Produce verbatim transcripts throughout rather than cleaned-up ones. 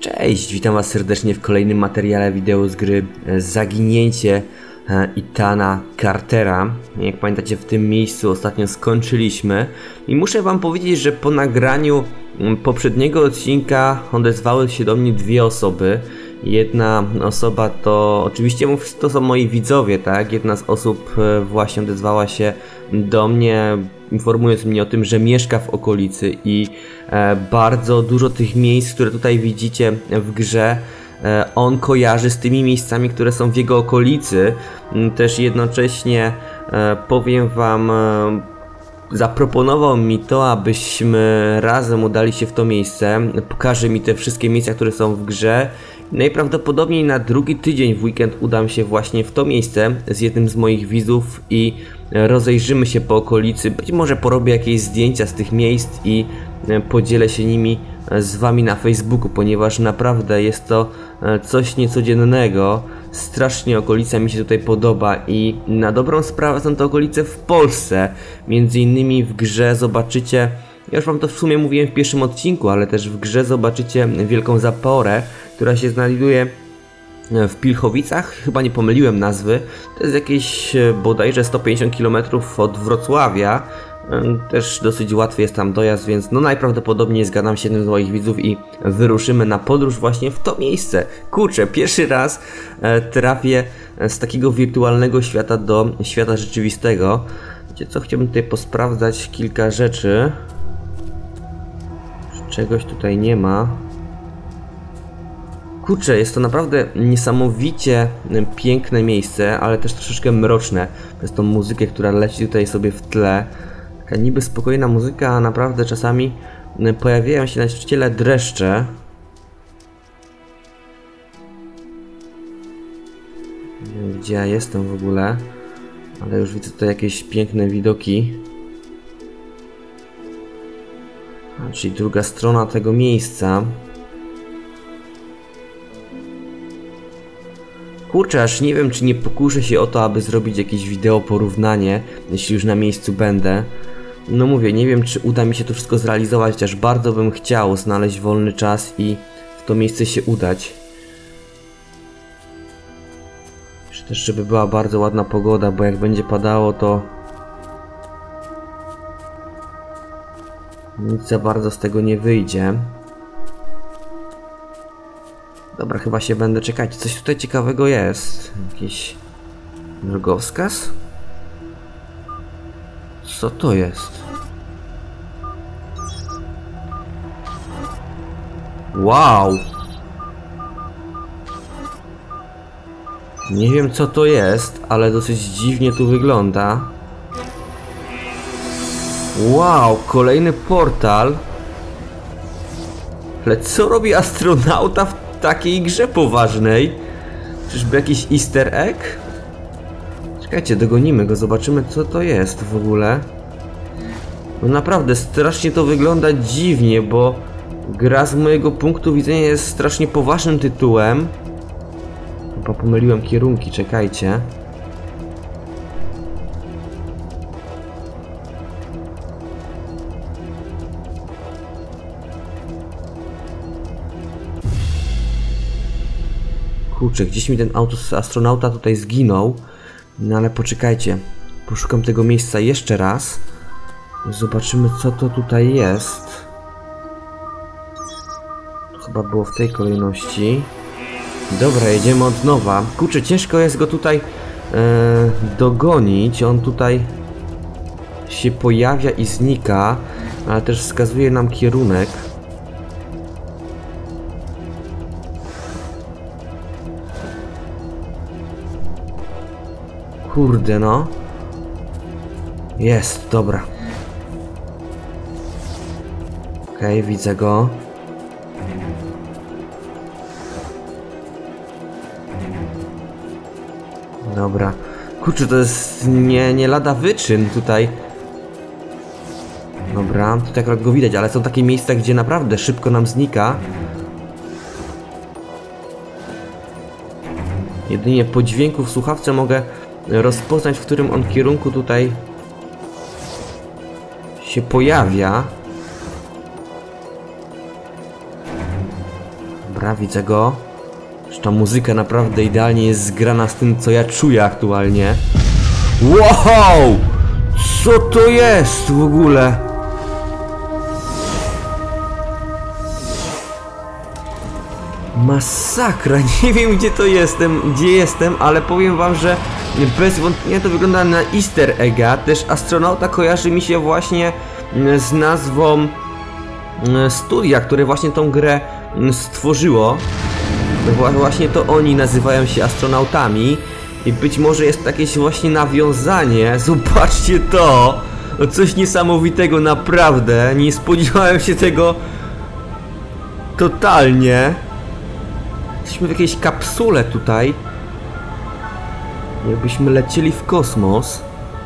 Cześć, witam was serdecznie w kolejnym materiale wideo z gry Zaginięcie Ethana Cartera. Jak pamiętacie, w tym miejscu ostatnio skończyliśmy i muszę wam powiedzieć, że po nagraniu poprzedniego odcinka odezwały się do mnie dwie osoby. Jedna osoba to, oczywiście to są moi widzowie, tak? Jedna z osób właśnie odezwała się do mnie, informując mnie o tym, że mieszka w okolicy i e, bardzo dużo tych miejsc, które tutaj widzicie w grze, e, on kojarzy z tymi miejscami, które są w jego okolicy. Też jednocześnie e, powiem wam, e, zaproponował mi to, abyśmy razem udali się w to miejsce. Pokaże mi te wszystkie miejsca, które są w grze. Najprawdopodobniej na drugi tydzień w weekend udam się właśnie w to miejsce z jednym z moich widzów i rozejrzymy się po okolicy. Być może porobię jakieś zdjęcia z tych miejsc i podzielę się nimi z wami na Facebooku, ponieważ naprawdę jest to coś niecodziennego. Strasznie okolica mi się tutaj podoba i na dobrą sprawę są to okolice w Polsce. Między innymi w grze zobaczycie, ja już wam to w sumie mówiłem w pierwszym odcinku, ale też w grze zobaczycie wielką zaporę, która się znajduje w Pilchowicach, chyba nie pomyliłem nazwy. To jest jakieś bodajże sto pięćdziesiąt kilometrów od Wrocławia. Też dosyć łatwy jest tam dojazd, więc no najprawdopodobniej zgadam się z jednym z moich widzów i wyruszymy na podróż właśnie w to miejsce. Kurczę, pierwszy raz trafię z takiego wirtualnego świata do świata rzeczywistego. Wiecie co, chciałbym tutaj posprawdzać kilka rzeczy. Czegoś tutaj nie ma. Kurczę, jest to naprawdę niesamowicie piękne miejsce, ale też troszeczkę mroczne. Przez tą muzykę, która leci tutaj sobie w tle. Taka niby spokojna muzyka, a naprawdę czasami pojawiają się na ciele dreszcze. Nie wiem, gdzie ja jestem w ogóle, ale już widzę tutaj jakieś piękne widoki. A, czyli druga strona tego miejsca. Kurczę, aż nie wiem, czy nie pokuszę się o to, aby zrobić jakieś wideo porównanie, jeśli już na miejscu będę. No mówię, nie wiem, czy uda mi się to wszystko zrealizować, chociaż bardzo bym chciał znaleźć wolny czas i w to miejsce się udać. Jeszcze też, żeby była bardzo ładna pogoda, bo jak będzie padało, to nic za bardzo z tego nie wyjdzie. Dobra, chyba się będę czekać. Coś tutaj ciekawego jest. Jakiś drogowskaz? Co to jest? Wow! Nie wiem, co to jest, ale dosyć dziwnie tu wygląda. Wow, kolejny portal. Ale co robi astronauta w takiej grze poważnej? Czyżby jakiś easter egg? Czekajcie, dogonimy go, zobaczymy, co to jest w ogóle. No naprawdę, strasznie to wygląda dziwnie, bo gra z mojego punktu widzenia jest strasznie poważnym tytułem. Chyba pomyliłem kierunki, czekajcie. Kurczę, gdzieś mi ten auto, astronauta tutaj zginął. No ale poczekajcie. Poszukam tego miejsca jeszcze raz. Zobaczymy, co to tutaj jest. To chyba było w tej kolejności. Dobra, jedziemy od nowa. Kurczę, ciężko jest go tutaj e, dogonić. On tutaj się pojawia i znika, ale też wskazuje nam kierunek. Kurde no. Jest, dobra. Okej, okay, widzę go. Dobra. Kurczę, to jest nie, nie lada wyczyn tutaj. Dobra, tutaj akurat go widać, ale są takie miejsca, gdzie naprawdę szybko nam znika. Jedynie po dźwięku w słuchawce mogę rozpoznać, w którym on kierunku tutaj się pojawia. Dobra, widzę go. Ta muzyka naprawdę idealnie jest zgrana z tym, co ja czuję aktualnie. Wow! Co to jest w ogóle? Masakra, nie wiem gdzie to jestem, gdzie jestem, ale powiem wam, że bez wątpienia to wygląda na easter egga. Też astronauta kojarzy mi się właśnie z nazwą studia, które właśnie tą grę stworzyło. Właśnie to oni nazywają się astronautami i być może jest jakieś właśnie nawiązanie. Zobaczcie to! Coś niesamowitego, naprawdę. Nie spodziewałem się tego totalnie. Jesteśmy w jakiejś kapsule tutaj. Jakbyśmy lecieli w kosmos.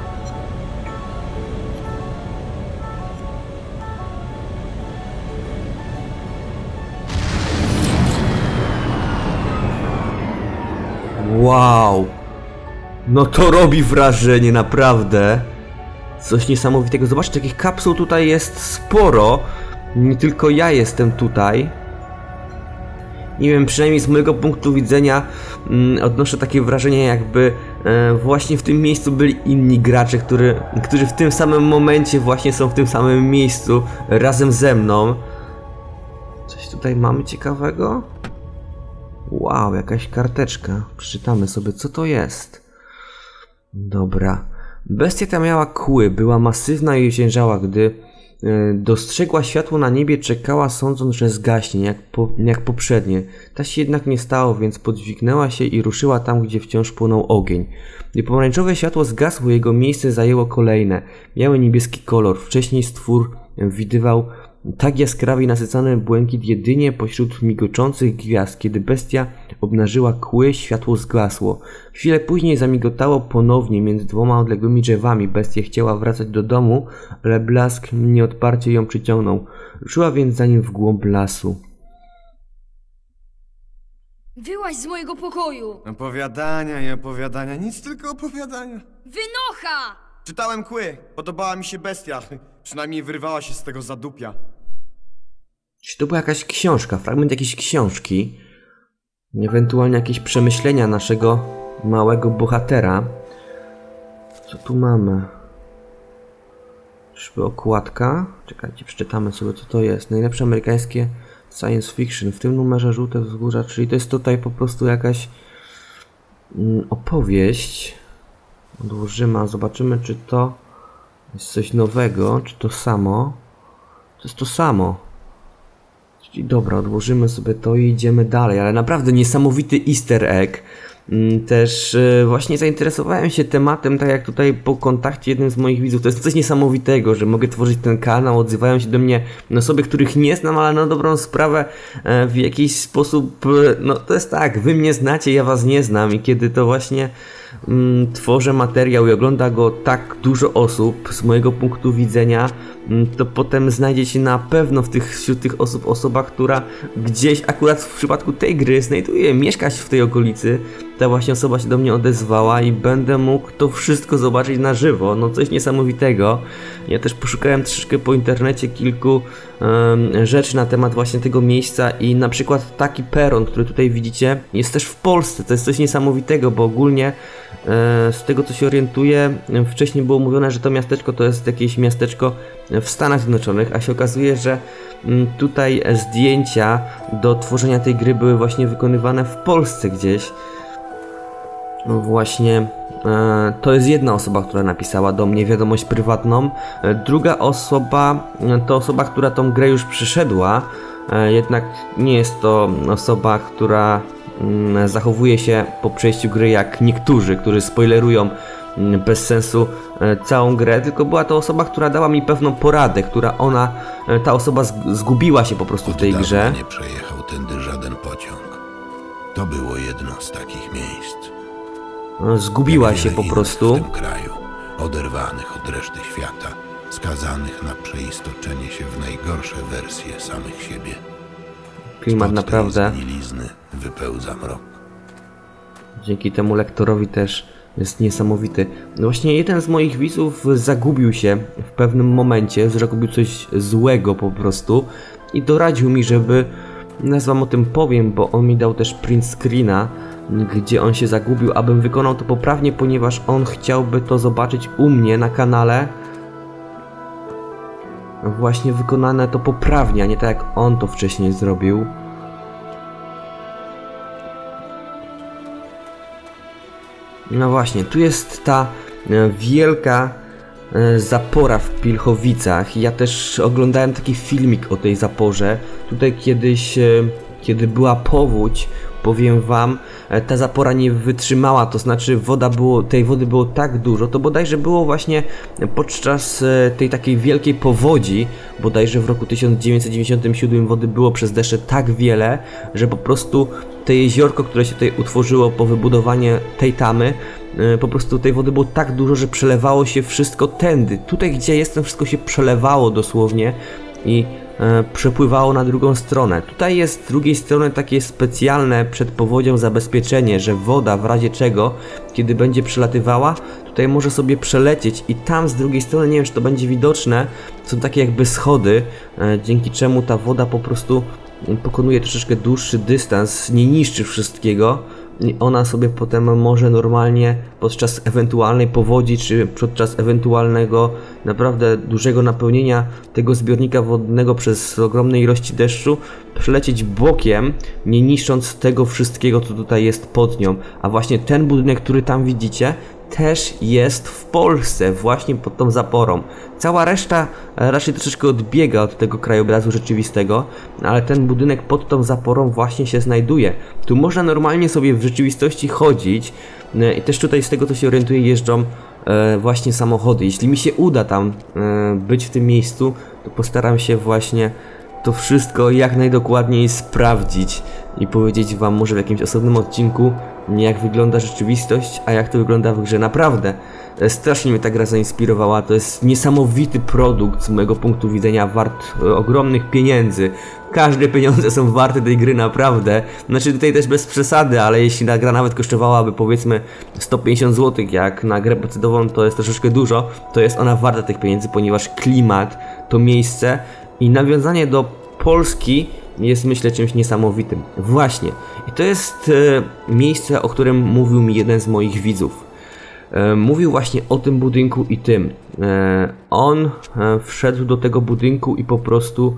Wow! No to robi wrażenie, naprawdę. Coś niesamowitego. Zobaczcie, takich kapsuł tutaj jest sporo. Nie tylko ja jestem tutaj. Nie wiem, przynajmniej z mojego punktu widzenia mm, odnoszę takie wrażenie, jakby e, właśnie w tym miejscu byli inni gracze, który, którzy w tym samym momencie właśnie są w tym samym miejscu razem ze mną. Coś tutaj mamy ciekawego? Wow, jakaś karteczka. Przeczytamy sobie, co to jest. Dobra. Bestia ta miała kły, była masywna i ociężała, gdy e, dostrzegła światło na niebie, czekała, sądząc, że zgaśnie, jak, po, jak poprzednie. Ta się jednak nie stało, więc podźwignęła się i ruszyła tam, gdzie wciąż płonął ogień. Gdy pomarańczowe światło zgasło, jego miejsce zajęło kolejne. Miały niebieski kolor. Wcześniej stwór widywał tak jaskrawy i nasycony błękit jedynie pośród migoczących gwiazd. Kiedy bestia obnażyła kły, światło zgasło. Chwilę później zamigotało ponownie między dwoma odległymi drzewami. Bestia chciała wracać do domu, ale blask nieodparcie ją przyciągnął. Ruszyła więc za nim w głąb lasu. Wyłaź z mojego pokoju! Opowiadania i opowiadania, nic tylko opowiadania. Wynocha! Czytałem kły, podobała mi się bestia. Przynajmniej wyrwała się z tego zadupia. Czy to była jakaś książka, fragment jakiejś książki? Ewentualnie jakieś przemyślenia naszego małego bohatera. Co tu mamy? Czyżby okładka? Czekajcie, przeczytamy sobie, co to jest. Najlepsze amerykańskie science fiction. W tym numerze żółte wzgórza, czyli to jest tutaj po prostu jakaś mm, opowieść. Odłożymy, a zobaczymy, czy to jest coś nowego, czy to samo. To jest to samo. Czyli dobra, odłożymy sobie to i idziemy dalej, ale naprawdę niesamowity easter egg. Też właśnie zainteresowałem się tematem, tak jak tutaj po kontakcie jednym z moich widzów. To jest coś niesamowitego, że mogę tworzyć ten kanał, odzywają się do mnie osoby, których nie znam, ale na dobrą sprawę w jakiś sposób, no to jest tak, wy mnie znacie, ja was nie znam i kiedy to właśnie mm, tworzę materiał i ogląda go tak dużo osób, z mojego punktu widzenia, to potem znajdzie się na pewno w tych, wśród tych osób osoba, która gdzieś akurat w przypadku tej gry znajduje, mieszkać w tej okolicy. Ta właśnie osoba się do mnie odezwała i będę mógł to wszystko zobaczyć na żywo. No coś niesamowitego. Ja też poszukałem troszeczkę po internecie kilku um, rzeczy na temat właśnie tego miejsca i na przykład taki peron, który tutaj widzicie, jest też w Polsce. To jest coś niesamowitego, bo ogólnie e, z tego co się orientuję, wcześniej było mówione, że to miasteczko to jest jakieś miasteczko w Stanach Zjednoczonych, a się okazuje, że m, tutaj zdjęcia do tworzenia tej gry były właśnie wykonywane w Polsce gdzieś. No właśnie, e, to jest jedna osoba, która napisała do mnie wiadomość prywatną. E, druga osoba e, to osoba, która tą grę już przyszedła. E, jednak nie jest to osoba, która m, zachowuje się po przejściu gry jak niektórzy, którzy spoilerują m, bez sensu e, całą grę. Tylko była to osoba, która dała mi pewną poradę, która ona, e, ta osoba zgubiła się po prostu w tej grze. Nie przejechał tędy żaden pociąg. To było jedno z takich miejsc. Zgubiła się po prostu. W tym kraju, oderwanych od reszty świata, skazanych na przeistoczenie się w najgorsze wersje samych siebie. Klimat Spod naprawdę. tej zgnilizny wypełza mrok. Dzięki temu lektorowi też jest niesamowity. No właśnie jeden z moich widzów zagubił się w pewnym momencie, zrobił coś złego po prostu i doradził mi, żeby Teraz wam o tym powiem, bo on mi dał też print screena, gdzie on się zagubił, abym wykonał to poprawnie, ponieważ on chciałby to zobaczyć u mnie na kanale. Właśnie wykonane to poprawnie, a nie tak jak on to wcześniej zrobił. No właśnie, tu jest ta wielka zapora w Pilchowicach. Ja też oglądałem taki filmik o tej zaporze. Tutaj kiedyś, kiedy była powódź, powiem wam, ta zapora nie wytrzymała, to znaczy woda było, tej wody było tak dużo, to bodajże było właśnie podczas tej takiej wielkiej powodzi, bodajże w roku tysiąc dziewięćset dziewięćdziesiątym siódmym wody było przez deszcze tak wiele, że po prostu to jeziorko, które się tutaj utworzyło po wybudowaniu tej tamy, po prostu tej wody było tak dużo, że przelewało się wszystko tędy. Tutaj, gdzie jestem, wszystko się przelewało dosłownie i e, przepływało na drugą stronę. Tutaj jest z drugiej strony takie specjalne przed powodzią zabezpieczenie, że woda w razie czego, kiedy będzie przelatywała, tutaj może sobie przelecieć i tam z drugiej strony, nie wiem czy to będzie widoczne, są takie jakby schody, e, dzięki czemu ta woda po prostu pokonuje troszeczkę dłuższy dystans, nie niszczy wszystkiego. I ona sobie potem może normalnie podczas ewentualnej powodzi, czy podczas ewentualnego naprawdę dużego napełnienia tego zbiornika wodnego przez ogromne ilości deszczu przelecieć bokiem, nie niszcząc tego wszystkiego, co tutaj jest pod nią. A właśnie ten budynek, który tam widzicie, też jest w Polsce, właśnie pod tą zaporą. Cała reszta raczej troszeczkę odbiega od tego krajobrazu rzeczywistego, ale ten budynek pod tą zaporą właśnie się znajduje. Tu można normalnie sobie w rzeczywistości chodzić i też tutaj z tego co się orientuję jeżdżą e, właśnie samochody. Jeśli mi się uda tam e, być w tym miejscu, to postaram się właśnie to wszystko jak najdokładniej sprawdzić i powiedzieć wam może w jakimś osobnym odcinku, jak wygląda rzeczywistość, a jak to wygląda w grze. Naprawdę strasznie mnie ta gra zainspirowała. To jest niesamowity produkt z mojego punktu widzenia, wart e, ogromnych pieniędzy. Każde pieniądze są warte tej gry, naprawdę. Znaczy tutaj też bez przesady, ale jeśli ta gra nawet kosztowałaby powiedzmy sto pięćdziesiąt złotych, jak na grę pecetową to jest troszeczkę dużo, to jest ona warta tych pieniędzy, ponieważ klimat, to miejsce i nawiązanie do Polski jest myślę czymś niesamowitym. Właśnie. I to jest e, miejsce, o którym mówił mi jeden z moich widzów. E, mówił właśnie o tym budynku i tym. E, on e, wszedł do tego budynku i po prostu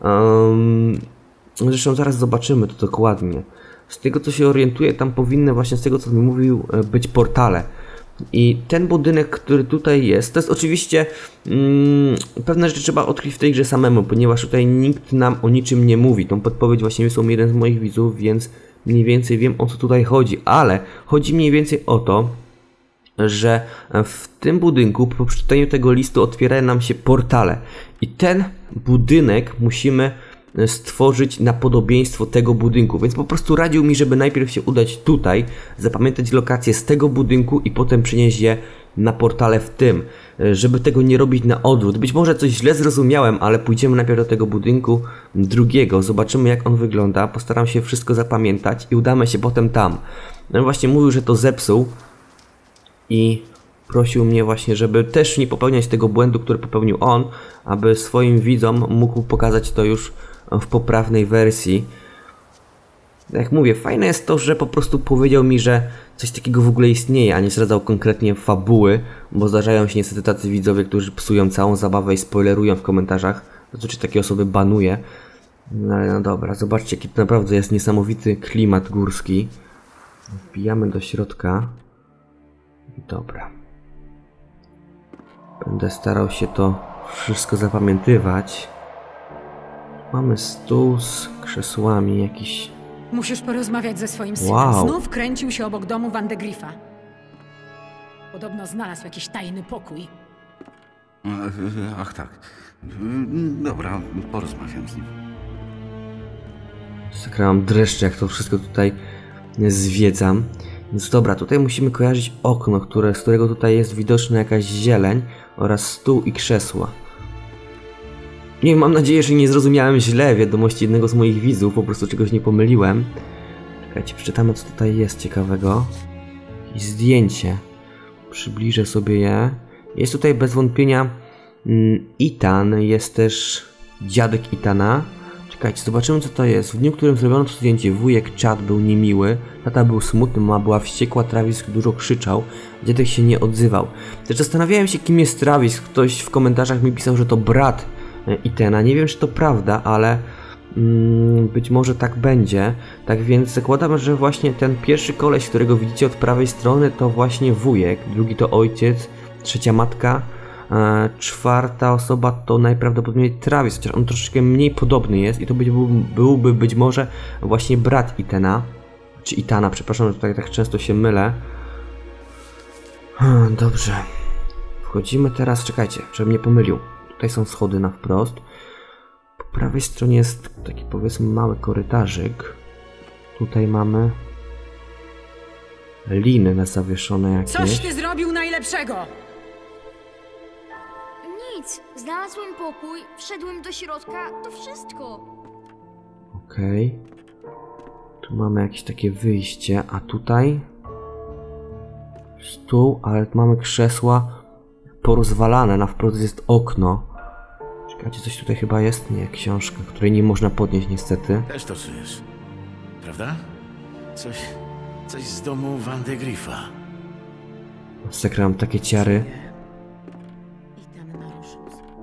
e, zresztą zaraz zobaczymy to dokładnie. Z tego co się orientuję, tam powinny właśnie z tego co mi mówił być portale. I ten budynek, który tutaj jest, to jest oczywiście mm, pewne rzeczy trzeba odkryć w tej grze samemu, ponieważ tutaj nikt nam o niczym nie mówi. Tą podpowiedź właśnie wysłał mi jeden z moich widzów, więc mniej więcej wiem o co tutaj chodzi. Ale chodzi mniej więcej o to, że w tym budynku po przeczytaniu tego listu otwierają nam się portale. I ten budynek musimy stworzyć na podobieństwo tego budynku, więc po prostu radził mi, żeby najpierw się udać tutaj, zapamiętać lokację z tego budynku i potem przenieść je na portale w tym, żeby tego nie robić na odwrót. Być może coś źle zrozumiałem, ale pójdziemy najpierw do tego budynku drugiego, zobaczymy jak on wygląda, postaram się wszystko zapamiętać i udamy się potem tam. No właśnie mówił, że to zepsuł i prosił mnie właśnie, żeby też nie popełniać tego błędu, który popełnił on, aby swoim widzom mógł pokazać to już w poprawnej wersji. Jak mówię, fajne jest to, że po prostu powiedział mi, że coś takiego w ogóle istnieje, a nie zdradzał konkretnie fabuły, bo zdarzają się niestety tacy widzowie, którzy psują całą zabawę i spoilerują w komentarzach. Zazwyczaj takie osoby banuję. No ale no dobra, zobaczcie jaki to naprawdę jest niesamowity klimat górski. Wbijamy do środka. Dobra. Będę starał się to wszystko zapamiętywać. Mamy stół z krzesłami jakiś. Musisz porozmawiać ze swoim synem. Wow. Znów kręcił się obok domu Van de Griffa. Podobno znalazł jakiś tajny pokój. Ach tak. Dobra, porozmawiam z nim. Zakrałam dreszcze, jak to wszystko tutaj zwiedzam. Więc dobra, tutaj musimy kojarzyć okno, które, z którego tutaj jest widoczna jakaś zieleń oraz stół i krzesła. Nie, mam nadzieję, że nie zrozumiałem źle wiadomości jednego z moich widzów, po prostu czegoś nie pomyliłem. Czekajcie, przeczytamy co tutaj jest ciekawego. Jakieś zdjęcie. Przybliżę sobie je. Jest tutaj bez wątpienia mm, Ethan, jest też dziadek Ethana. Czekajcie, zobaczymy co to jest. W dniu, w którym zrobiono to zdjęcie, wujek Chad był niemiły, tata był smutny, mama była wściekła, Travis dużo krzyczał, dziadek się nie odzywał. Też zastanawiałem się, kim jest Travis. Ktoś w komentarzach mi pisał, że to brat Ethana. Nie wiem, czy to prawda, ale mm, być może tak będzie. Tak więc zakładam, że właśnie ten pierwszy koleś, którego widzicie od prawej strony, to właśnie wujek, drugi to ojciec, trzecia matka, e, czwarta osoba to najprawdopodobniej Travis, chociaż on troszeczkę mniej podobny jest i to by, był, byłby być może właśnie brat Ethana, czy Ethana, przepraszam, że tutaj tak często się mylę. Hmm, dobrze. Wchodzimy teraz, czekajcie, żebym nie pomylił. Tutaj są schody na wprost. Po prawej stronie jest taki, powiedzmy, mały korytarzyk. Tutaj mamy liny na zawieszone jakieś. Coś ty zrobił najlepszego! Nic. Znalazłem pokój, wszedłem do środka, to wszystko. Okej. Tu mamy jakieś takie wyjście, a tutaj stół, ale mamy krzesła porozwalane, na wprost jest okno. Czekajcie, coś tutaj chyba jest? Nie, książka, której nie można podnieść niestety. Też to czujesz, prawda? Coś, coś z domu Vandegrifa. Sekra, mam takie ciary. Ethan naruszył.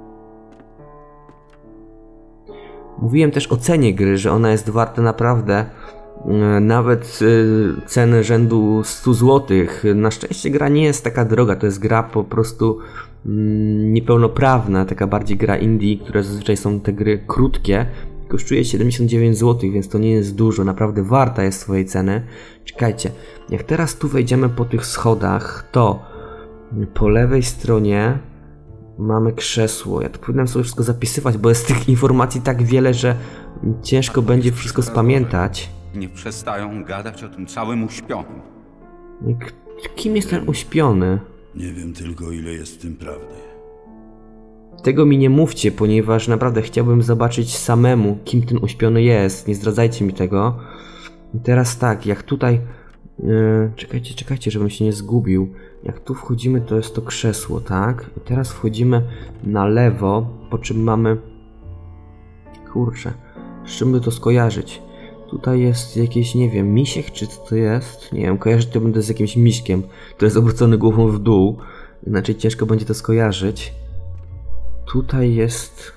Mówiłem też o cenie gry, że ona jest warta naprawdę e, nawet e, ceny rzędu stu złotych. Na szczęście gra nie jest taka droga, to jest gra po prostu mm, niepełnoprawna, taka bardziej gra indie, które zazwyczaj są te gry krótkie. Kosztuje siedemdziesiąt dziewięć złotych, więc to nie jest dużo, naprawdę warta jest swojej ceny. Czekajcie, jak teraz tu wejdziemy po tych schodach, to po lewej stronie mamy krzesło. Ja tu powinienem sobie wszystko zapisywać, bo jest tych informacji tak wiele, że ciężko będzie wszystko spamiętać. Nie przestają gadać o tym całym uśpionym. K- Kim jest ten uśpiony? Nie wiem tylko, ile jest w tym prawdy. Tego mi nie mówcie, ponieważ naprawdę chciałbym zobaczyć samemu, kim ten uśpiony jest. Nie zdradzajcie mi tego. I teraz tak, jak tutaj... Yy, czekajcie, czekajcie, żebym się nie zgubił. Jak tu wchodzimy, to jest to krzesło, tak? I teraz wchodzimy na lewo, po czym mamy... Kurczę, z czym by to skojarzyć? Tutaj jest jakieś, nie wiem, misiek, czy co to jest? Nie wiem, kojarzyć to będę z jakimś miśkiem, który jest obrócony głową w dół. Inaczej ciężko będzie to skojarzyć. Tutaj jest...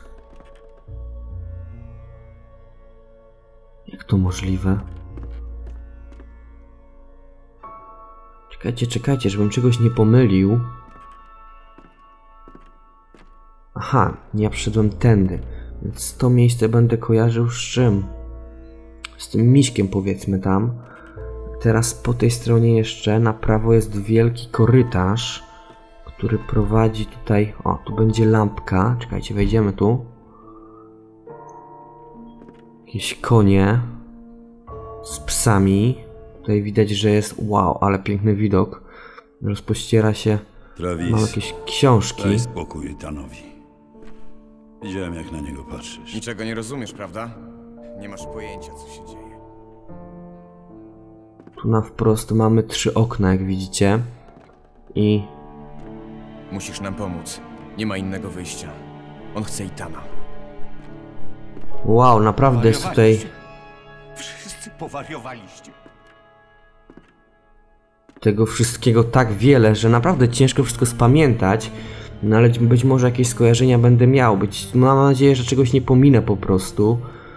Jak to możliwe? Czekajcie, czekajcie, żebym czegoś nie pomylił. Aha, ja przyszedłem tędy. Więc to miejsce będę kojarzył z czym? Z tym miśkiem, powiedzmy tam. Teraz po tej stronie jeszcze na prawo jest wielki korytarz, który prowadzi tutaj... O, tu będzie lampka. Czekajcie, wejdziemy tu. Jakieś konie z psami. Tutaj widać, że jest... Wow, ale piękny widok. Rozpościera się... Travis, Mam jakieś książki. daj spokój Ethanowi. Widziałem, jak na niego patrzysz. Niczego nie rozumiesz, prawda? Nie masz pojęcia, co się dzieje. Tu na wprost mamy trzy okna, jak widzicie. I... Musisz nam pomóc. Nie ma innego wyjścia. On chce Ethana. Wow, naprawdę jest tutaj... Wszyscy powariowaliście. Tego wszystkiego tak wiele, że naprawdę ciężko wszystko spamiętać. No ale być może jakieś skojarzenia będę miał. Być... Mam nadzieję, że czegoś nie pominę po prostu.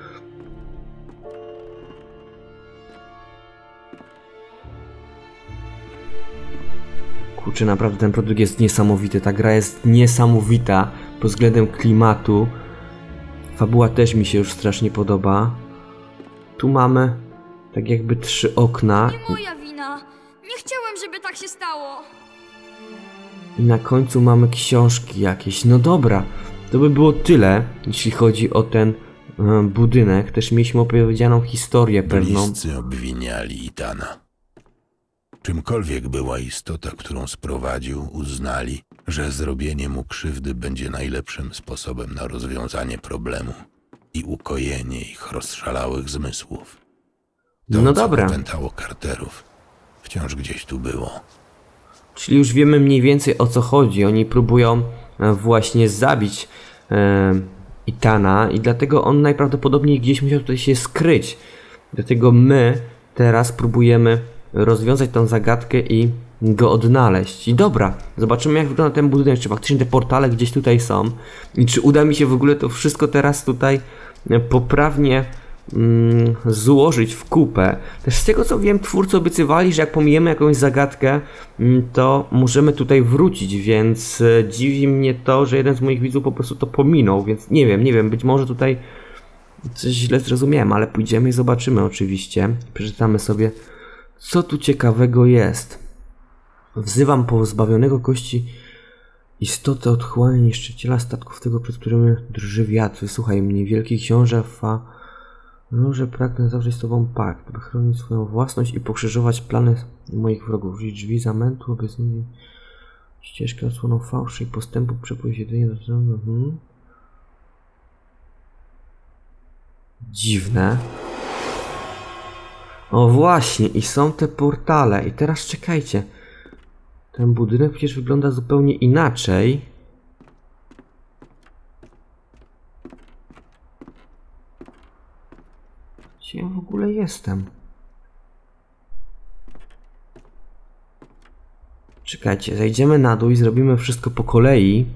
Kurczę, naprawdę ten produkt jest niesamowity. Ta gra jest niesamowita pod względem klimatu. Fabuła też mi się już strasznie podoba. Tu mamy tak jakby trzy okna. Nie moja wina. Nie chciałem, żeby tak się stało. I na końcu mamy książki jakieś. No dobra, to by było tyle, jeśli chodzi o ten e, budynek. Też mieliśmy opowiedzianą historię pewną. Bliscy obwiniali Ethana. Czymkolwiek była istota, którą sprowadził, uznali, że zrobienie mu krzywdy będzie najlepszym sposobem na rozwiązanie problemu i ukojenie ich rozszalałych zmysłów. To, No co dobra. opętało Carterów, wciąż gdzieś tu było. Czyli już wiemy mniej więcej o co chodzi. Oni próbują e, właśnie zabić e, Ethana i dlatego on najprawdopodobniej gdzieś musiał tutaj się skryć. Dlatego my teraz próbujemy rozwiązać tą zagadkę i go odnaleźć. I dobra, zobaczymy jak wygląda ten budynek, czy faktycznie te portale gdzieś tutaj są i czy uda mi się w ogóle to wszystko teraz tutaj poprawnie mm, złożyć w kupę. Też z tego co wiem, twórcy obiecywali, że jak pomijemy jakąś zagadkę, mm, to możemy tutaj wrócić, więc e, dziwi mnie to, że jeden z moich widzów po prostu to pominął, więc nie wiem, nie wiem, być może tutaj coś źle zrozumiałem, ale pójdziemy i zobaczymy oczywiście. Przeczytamy sobie, co tu ciekawego jest. Wzywam pozbawionego kości istotę otchłania niszczyciela statków tego, przed którym drży wiatr. Słuchaj mnie, wielki książę Fa, no, że pragnę zawrzeć z tobą pakt, by chronić swoją własność i pokrzyżować plany moich wrogów. Użyć drzwi zamętu, obecnie ścieżkę odsłoną fałszy i postępu przepływ jedynie do mhm. Dziwne. O właśnie, i są te portale. I teraz czekajcie. Ten budynek przecież wygląda zupełnie inaczej. Gdzie ja w ogóle jestem? Czekajcie, zejdziemy na dół i zrobimy wszystko po kolei.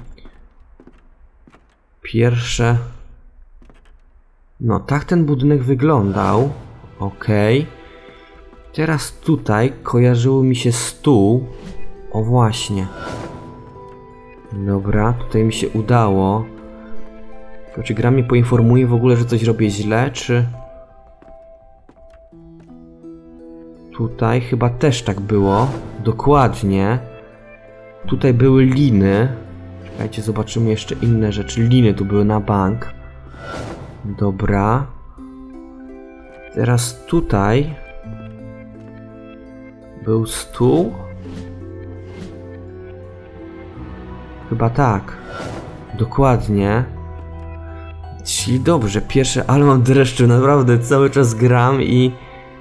Pierwsze... No, tak ten budynek wyglądał. Okej. Teraz tutaj kojarzyło mi się stół. O właśnie. Dobra, tutaj mi się udało. To czy gra mnie poinformuje w ogóle, że coś robię źle, czy... Tutaj chyba też tak było. Dokładnie. Tutaj były liny. Czekajcie, zobaczymy jeszcze inne rzeczy. Liny tu były na bank. Dobra. Teraz tutaj był stół. Chyba tak. Dokładnie. Czyli dobrze, pierwsze, ale mam dreszcze, naprawdę cały czas gram i...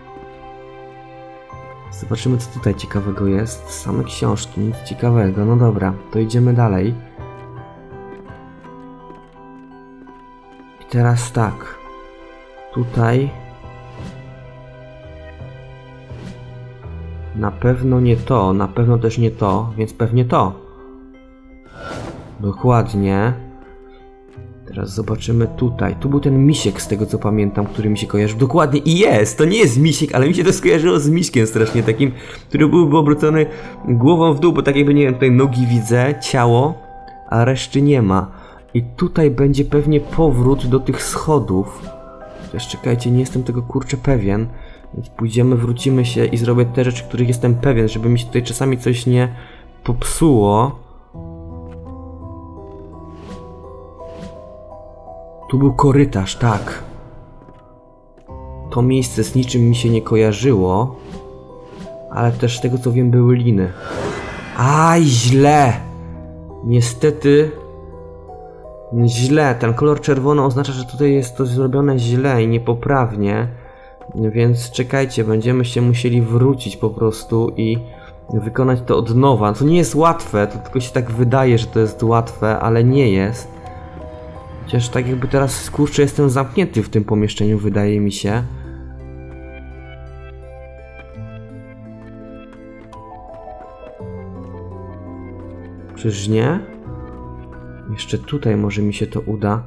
Zobaczymy co tutaj ciekawego jest. Same książki, nic ciekawego. No dobra, to idziemy dalej. I teraz tak. Tutaj... Na pewno nie to, na pewno też nie to, więc pewnie to. Dokładnie. Teraz zobaczymy tutaj. Tu był ten misiek z tego co pamiętam, który mi się kojarzył. Dokładnie i jest! To nie jest misiek, ale mi się to skojarzyło z miśkiem strasznie takim, który byłby obrócony głową w dół, bo tak jakby, nie wiem, tutaj nogi widzę, ciało, a reszty nie ma. I tutaj będzie pewnie powrót do tych schodów. Też czekajcie, nie jestem tego kurczę pewien. Więc pójdziemy, wrócimy się i zrobię te rzeczy, których jestem pewien, żeby mi się tutaj czasami coś nie popsuło. Tu był korytarz, tak. To miejsce z niczym mi się nie kojarzyło. Ale też z tego co wiem były liny. Aj, źle! Niestety... Źle, ten kolor czerwony oznacza, że tutaj jest to zrobione źle i niepoprawnie. Więc czekajcie, będziemy się musieli wrócić po prostu i wykonać to od nowa. To nie jest łatwe, to tylko się tak wydaje, że to jest łatwe, ale nie jest. Chociaż tak jakby teraz, kurczę, jestem zamknięty w tym pomieszczeniu, wydaje mi się. Czyż nie? Jeszcze tutaj może mi się to uda.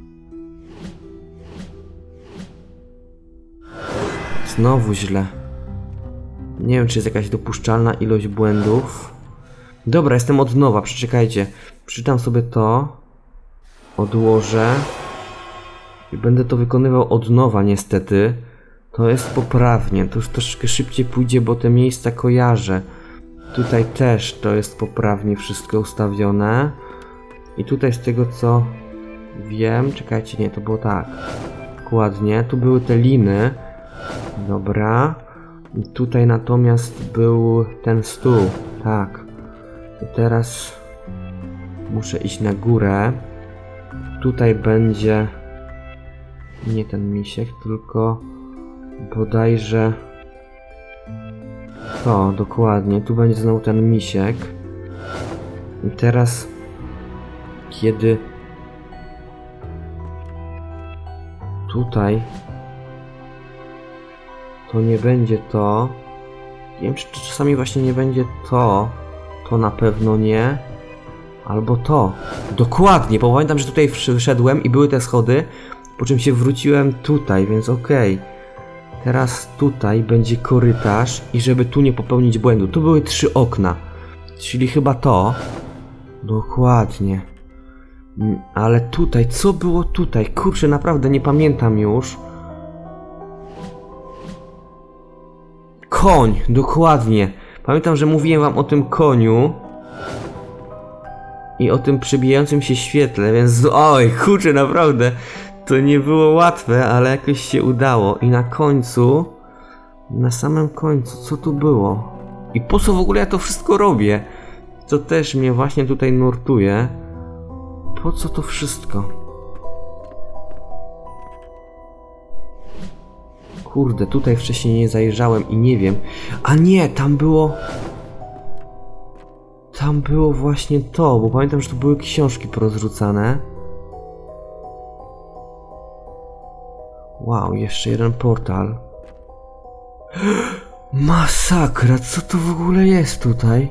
Znowu źle. Nie wiem, czy jest jakaś dopuszczalna ilość błędów. Dobra, jestem od nowa, przeczekajcie. Przeczytam sobie to. Odłożę. I będę to wykonywał od nowa niestety. To jest poprawnie. To już troszeczkę szybciej pójdzie, bo te miejsca kojarzę. Tutaj też to jest poprawnie wszystko ustawione. I tutaj z tego co wiem... Czekajcie, nie, to było tak. Dokładnie. Tu były te liny. Dobra. I tutaj natomiast był ten stół. Tak. I teraz muszę iść na górę. Tutaj będzie nie ten misiek, tylko bodajże to, dokładnie. Tu będzie znowu ten misiek. I teraz kiedy tutaj to nie będzie to. Nie wiem, czy czasami właśnie nie będzie to. To na pewno nie. Albo to. Dokładnie, bo pamiętam, że tutaj wszedłem i były te schody, po czym się wróciłem tutaj, więc okej. Okay. Teraz tutaj będzie korytarz i żeby tu nie popełnić błędu. Tu były trzy okna, czyli chyba to. Dokładnie. Ale tutaj, co było tutaj? Kurczę, naprawdę nie pamiętam już. Koń, dokładnie. Pamiętam, że mówiłem wam o tym koniu. I o tym przebijającym się świetle, więc oj, kurczę, naprawdę. To nie było łatwe, ale jakoś się udało. I na końcu, na samym końcu, co tu było? I po co w ogóle ja to wszystko robię? To też mnie właśnie tutaj nurtuje. Po co to wszystko? Kurde, tutaj wcześniej nie zajrzałem i nie wiem. A nie, tam było... Tam było właśnie to, bo pamiętam, że tu były książki porozrzucane. Wow, jeszcze jeden portal. Masakra, co to w ogóle jest tutaj?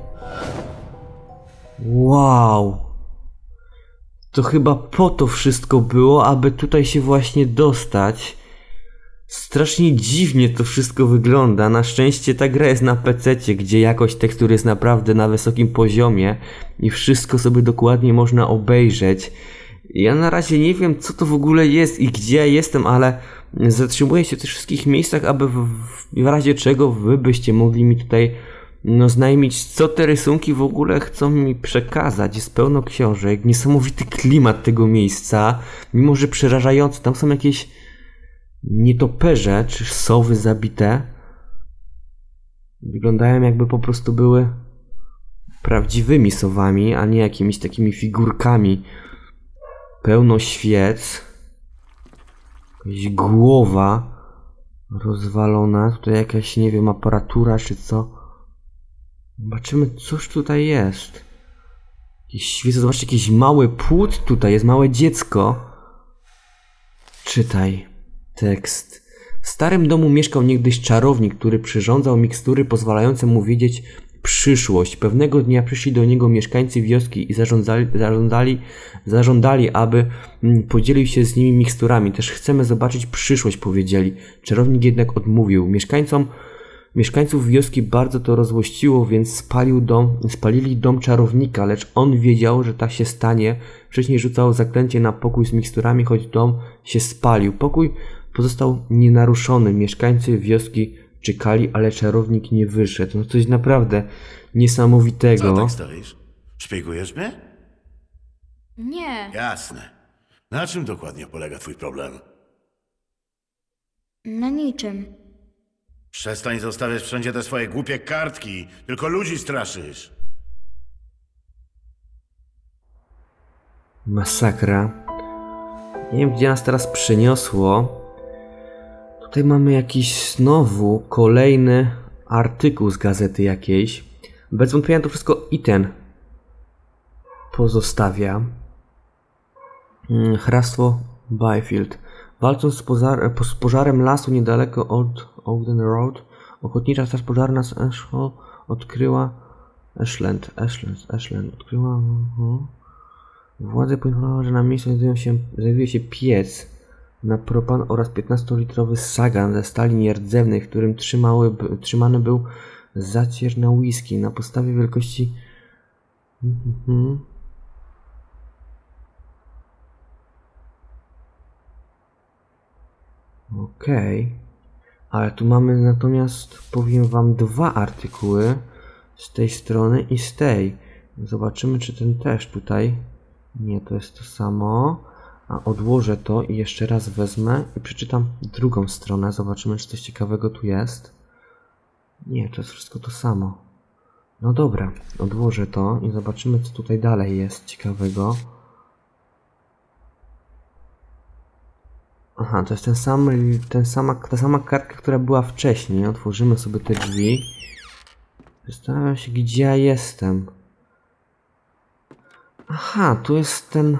Wow. To chyba po to wszystko było, aby tutaj się właśnie dostać. Strasznie dziwnie to wszystko wygląda. Na szczęście ta gra jest na pececie, gdzie jakość tekstury jest naprawdę na wysokim poziomie i wszystko sobie dokładnie można obejrzeć. Ja na razie nie wiem, co to w ogóle jest i gdzie ja jestem, ale zatrzymuję się w tych wszystkich miejscach, aby w, w razie czego wy byście mogli mi tutaj no znajmić, co te rysunki w ogóle chcą mi przekazać. Jest pełno książek, niesamowity klimat tego miejsca, mimo że przerażający. Tam są jakieś nietoperze czy sowy zabite. Wyglądają, jakby po prostu były prawdziwymi sowami, a nie jakimiś takimi figurkami. Pełno świec. Jakaś głowa rozwalona. Tutaj jakaś, nie wiem, aparatura czy co. Zobaczymy, cóż tutaj jest. Jakieś świece, zobaczcie, jakiś mały płód tutaj jest, małe dziecko. Czytaj tekst. W starym domu mieszkał niegdyś czarownik, który przyrządzał mikstury pozwalające mu widzieć przyszłość. Pewnego dnia przyszli do niego mieszkańcy wioski i zarządzali, zarządzali, zażądali, aby podzielił się z nimi miksturami. Też chcemy zobaczyć przyszłość, powiedzieli. Czarownik jednak odmówił. Mieszkańcom Mieszkańców wioski bardzo to rozłościło, więc spalił dom, spalili dom czarownika, lecz on wiedział, że tak się stanie. Wcześniej rzucał zaklęcie na pokój z miksturami, choć dom się spalił. Pokój pozostał nienaruszony. Mieszkańcy wioski czekali, ale czarownik nie wyszedł. No coś naprawdę niesamowitego. Co tak stoisz? Szpiegujesz mnie? Nie, Jasne. Na czym dokładnie polega twój problem? na niczym. Przestań zostawiać wszędzie te swoje głupie kartki. Tylko ludzi straszysz. Masakra. Nie wiem, gdzie nas teraz przeniosło. Tutaj mamy jakiś znowu kolejny artykuł z gazety jakiejś. Bez wątpienia to wszystko Ethan pozostawia. Hrabstwo Byfield. Walcząc z, pożar z pożarem lasu niedaleko od Ogden Road, ochotnicza straż pożarna z Ashhall odkryła Ashland, Ashland, Ashland, odkryła uh-huh. Władze poinformowały, że na miejscu znajdują się, znajduje się piec na propan oraz piętnastolitrowy sagan ze stali nierdzewnej, w którym trzymały, trzymany był zacier na whisky na podstawie wielkości uh-huh. Okej, okay. Ale tu mamy natomiast, powiem wam, dwa artykuły z tej strony i z tej. Zobaczymy, czy ten też tutaj. Nie, to jest to samo. A odłożę to i jeszcze raz wezmę i przeczytam drugą stronę. Zobaczymy, czy coś ciekawego tu jest. Nie, to jest wszystko to samo. No dobra, odłożę to i zobaczymy, co tutaj dalej jest ciekawego. Aha, to jest ten sam, ten sama, ta sama kartka, która była wcześniej. Otworzymy sobie te drzwi. Zastanawiam się, gdzie ja jestem. Aha, tu jest ten,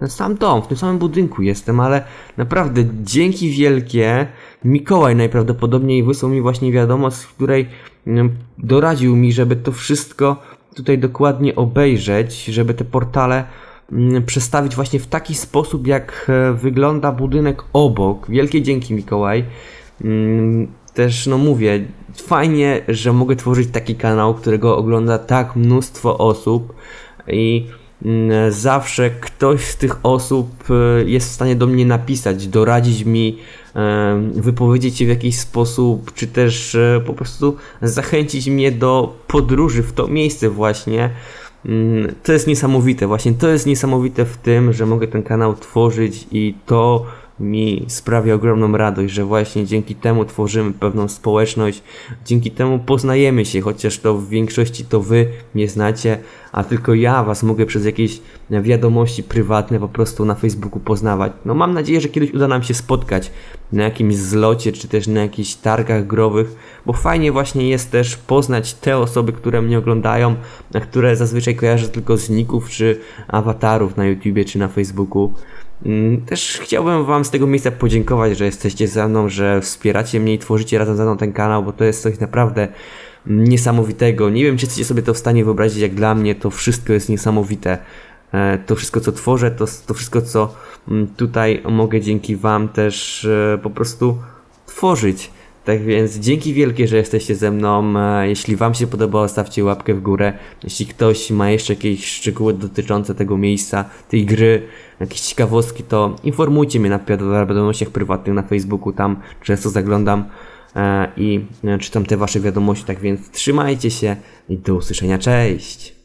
ten sam dom, w tym samym budynku jestem, ale naprawdę dzięki wielkie. Mikołaj najprawdopodobniej wysłał mi właśnie wiadomość, w której doradził mi, żeby to wszystko tutaj dokładnie obejrzeć, żeby te portale przestawić właśnie w taki sposób, jak wygląda budynek obok. Wielkie dzięki, Mikołaj. Też, no mówię, fajnie, że mogę tworzyć taki kanał, którego ogląda tak mnóstwo osób i zawsze ktoś z tych osób jest w stanie do mnie napisać, doradzić mi, wypowiedzieć się w jakiś sposób, czy też po prostu zachęcić mnie do podróży w to miejsce właśnie. To jest niesamowite, właśnie to jest niesamowite w tym, że mogę ten kanał tworzyć i to mi sprawia ogromną radość, że właśnie dzięki temu tworzymy pewną społeczność, dzięki temu poznajemy się, chociaż to w większości to wy nie znacie, a tylko ja was mogę przez jakieś wiadomości prywatne po prostu na Facebooku poznawać. No mam nadzieję, że kiedyś uda nam się spotkać na jakimś zlocie, czy też na jakichś targach growych, bo fajnie właśnie jest też poznać te osoby, które mnie oglądają, a które zazwyczaj kojarzę tylko z ników, czy awatarów na YouTubie, czy na Facebooku. Też chciałbym wam z tego miejsca podziękować, że jesteście ze mną, że wspieracie mnie i tworzycie razem ze mną ten kanał, bo to jest coś naprawdę niesamowitego. Nie wiem, czy jesteście sobie to w stanie wyobrazić, jak dla mnie to wszystko jest niesamowite. To wszystko, co tworzę, to, to wszystko, co tutaj mogę dzięki wam też po prostu tworzyć. Tak więc dzięki wielkie, że jesteście ze mną. Jeśli wam się podobało, stawcie łapkę w górę. Jeśli ktoś ma jeszcze jakieś szczegóły dotyczące tego miejsca, tej gry, jakieś ciekawostki, to informujcie mnie na wiadomościach prywatnych na Facebooku. Tam często zaglądam i czytam te wasze wiadomości. Tak więc trzymajcie się i do usłyszenia. Cześć!